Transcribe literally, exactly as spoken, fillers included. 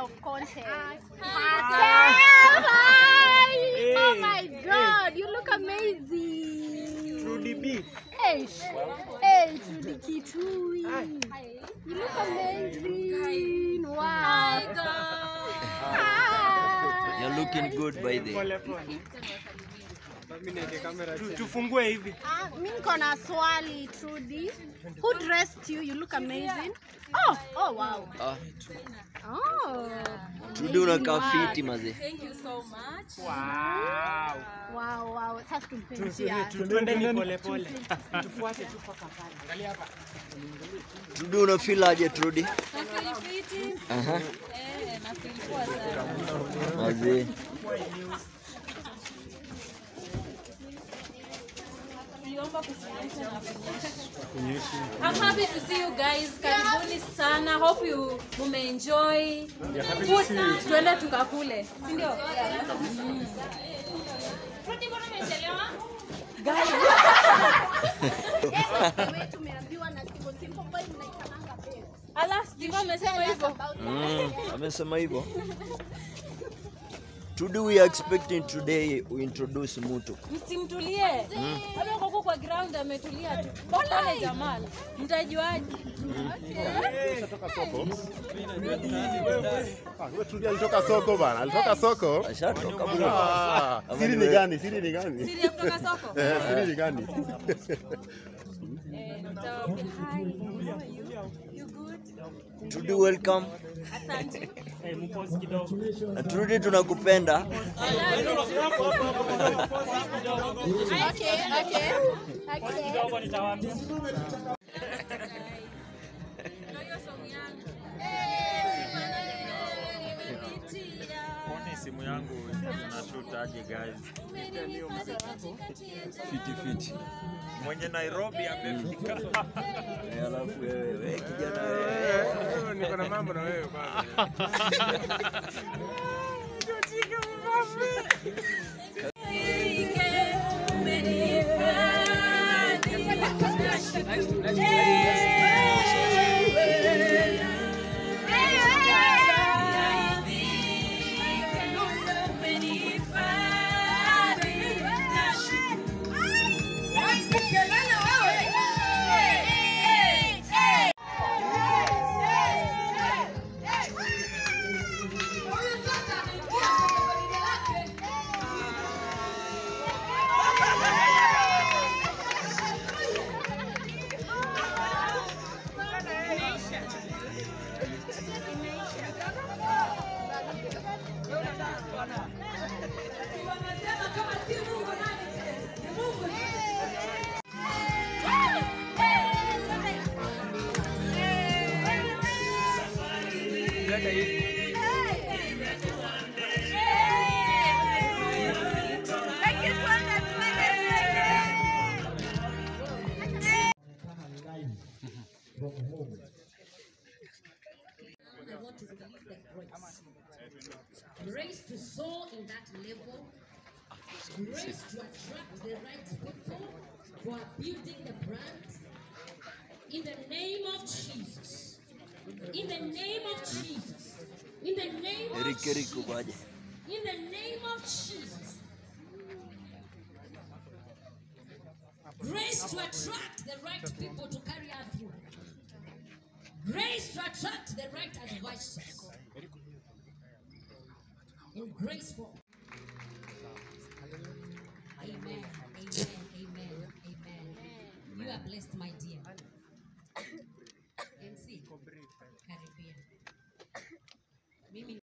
of content. Hi. Hey. Oh my God, you look amazing. Trudy B. Hey, hey, Trudy Kitui. You look amazing. Wow. Hi, girl. Hi. You're looking good by the way. Tufungue hivi. Ah, mimi niko na swali, Trudy. Who dressed you? You look amazing. Oh, oh wow. Ah, Oh. Trudy unakaa fiti maze. Thank you so much. Wow. Wow, wow. Sasa tumpendea. Tuendeni pole pole. Tufuate tu paka pale. Angalia hapa. Trudy una feel aje Trudy? Na feel fiti. Aha. Eh, na feel poa sana. Maze. I'm happy to see you guys. Karibuni sana. Hope you mume enjoy. Food, tuende tukakule. Si ndio? Rudi bwana umechelewa? Guys. Tumeambiwa na Steve Simple Boy mnaitamanga pesa. Ala, Steve amesema hivyo. Mm, amesema hivyo. Trudy, we are expecting today we introduce Mutu. Msimtulie. Hata huko kwa ground ametulia tu. Pole Jamal. Mtajuaje? Alitoka soko. Ah, wewe Trudy alitoka soko bana. Alitoka soko. Ashatoka bro. Ah, siri ni gani? Siri ni gani? Siri ya kutoka soko? Eh, siri ni gani? Eh, mtawaambia hi. How are you? You good? Trudy, welcome. Asante. Eh, mpozi kidogo. Na Trudy tunakupenda. Okay, okay. Okay. Kidogo nitawaambia. Mbona simu yangu inashoot aje guys? Fiti fiti. Mwenye Nairobi amefika. Eh, alafu wewe wewe kijana wewe. Niko na mambo na wewe bana. Grace to soar in that level, grace to attract the right people who are building the brand. In the name of Jesus, in the name of Jesus, in the name of Eric Eric Jesus, ubaje. in the name of Jesus. Grace to attract the right people to carry her through. Grace to attract the right advisors. In graceful. Amen. Amen. Amen. Amen. You are blessed, my dear.